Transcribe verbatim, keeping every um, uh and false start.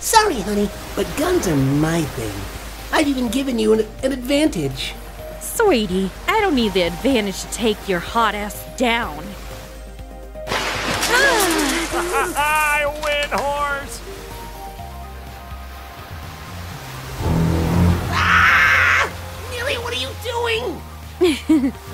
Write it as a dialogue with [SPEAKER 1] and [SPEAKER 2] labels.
[SPEAKER 1] Sorry, honey, but guns are my thing. I've even given you an, an advantage.
[SPEAKER 2] Sweetie, I don't need the advantage to take your hot ass down.
[SPEAKER 3] I win, horse!
[SPEAKER 1] Ah! Millie, what are you doing?